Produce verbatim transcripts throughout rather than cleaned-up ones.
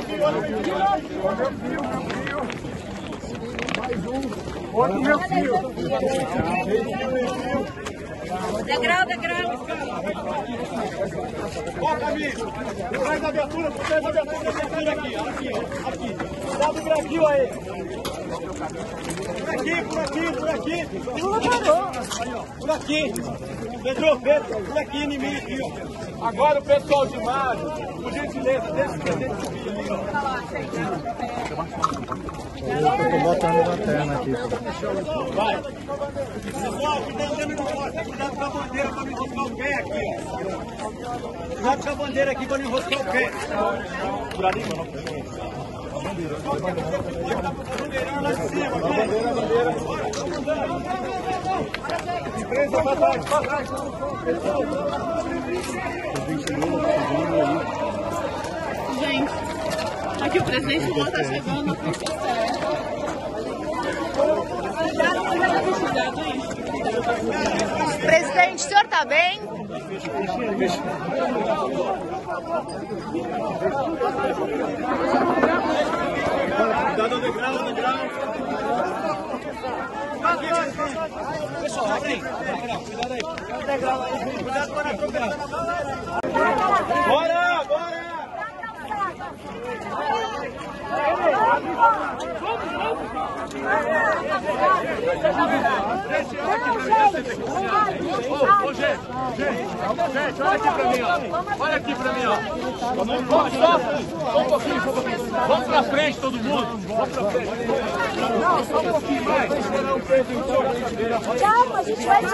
Mais um. Outro meu fio. Degrau, degrau. Ó, Camilo. Traz a abertura, traz a abertura aqui. Aqui, aqui. Dá do Brasil aí. Por aqui, por aqui, por aqui. Por aqui. Pedro, Pedro, por aqui em mim, aqui, ó. Agora o pessoal de imagem, por gentileza, deixa o presente subir ali, ó. Eu tô botando a lanterna aqui. Vai. Pessoal, cuidado no negócio, cuidado com a bandeira para não enroscar o pé aqui, ó. Cuidado com a bandeira aqui para não enroscar o pé. Por ali, mano. Bandeira lá de cima, bandeira, bandeira. Empresa para trás, para trás. Gente, aqui o presidente Lula tá chegando na frente do Presidente, o senhor tá bem? Cuidado no degrau, no degrau. Pessoal, aqui. Cuidado aí. Cuidado para atropelar. Bora, bora! Ô, ô, gente, gente, gente, olha aqui pra mim, ó. Olha aqui pra mim, ó. Vamos, vamos, só, só um pouquinho, só um pouquinho. Vamos pra frente, todo mundo. Vamos pra frente. Não, só um pouquinho mais. Calma, a gente vai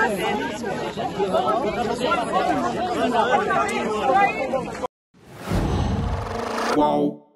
fazer. Qual?